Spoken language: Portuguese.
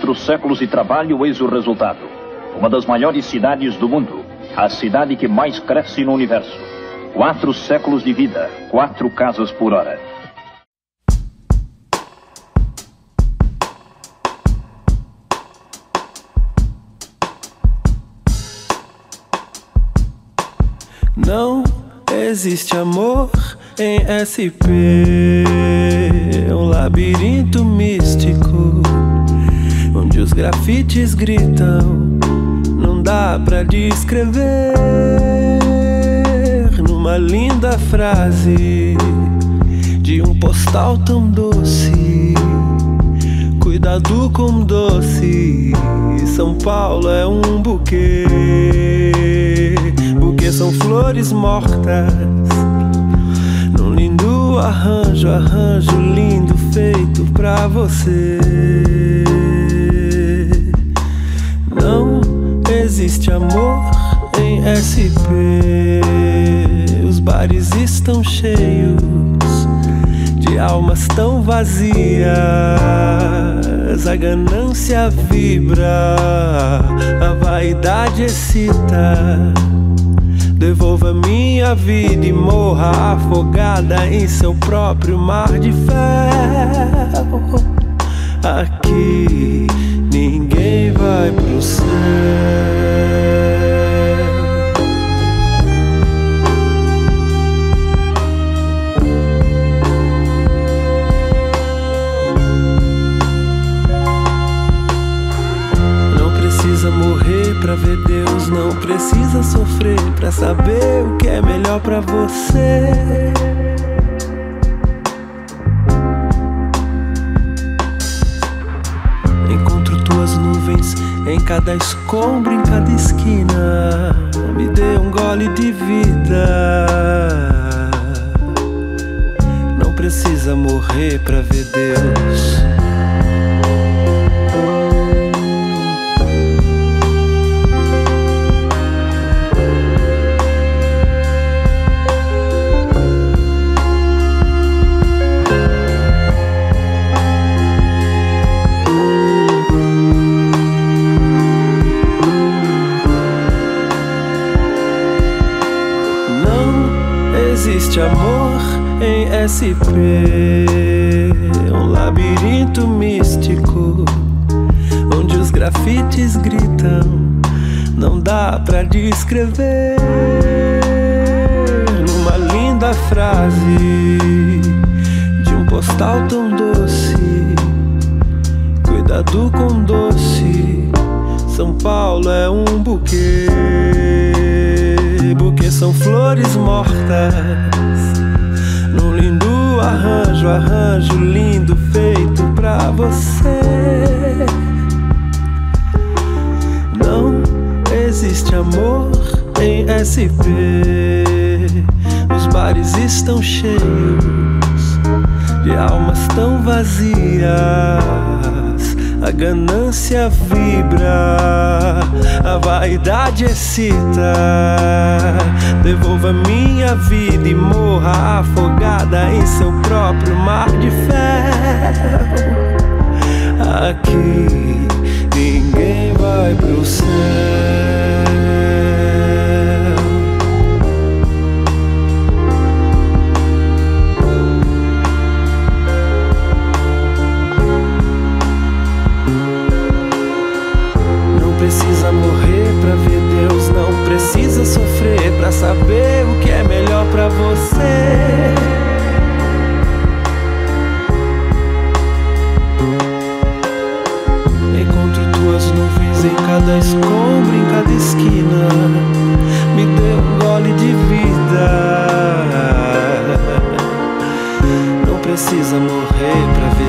4 séculos de trabalho, eis o resultado. Uma das maiores cidades do mundo, a cidade que mais cresce no universo. 4 séculos de vida, 4 casas por hora. Não existe amor em SP, um labirinto místico, onde os grafites gritam, não dá pra descrever numa linda frase de um postal tão doce. Cuidado com doce, São Paulo é um buquê. Buquê são flores mortas num lindo arranjo, arranjo lindo feito pra você. Não existe amor em SP, os bares estão cheios de almas tão vazias, a ganância vibra, a vaidade excita. Devolva minha vida e morra afogada em seu próprio mar de ferro. Aqui ninguém vai pro céu. Morrer pra ver Deus, não precisa sofrer pra saber o que é melhor pra você. Encontro tuas nuvens em cada escombro, em cada esquina. Me dê um gole de vida. Não precisa morrer pra ver Deus. Existe amor em SP, um labirinto místico, onde os grafites gritam, não dá pra descrever numa linda frase de um postal tão doce. Cuidado com doce, São Paulo é um buquê. Buquê são flores mortas num lindo arranjo, arranjo lindo feito pra você. Não existe amor em SP, os bares estão cheios de almas tão vazias, a ganância vibra, a vaidade excita. Devolva minha vida e morra afogada em seu próprio mar de ferro. Aqui ninguém vai pro céu. Precisa morrer pra ver Deus, não precisa sofrer pra saber o que é melhor pra você. Encontro tuas nuvens em cada escombro, em cada esquina. Me dê um gole de vida. Não precisa morrer pra ver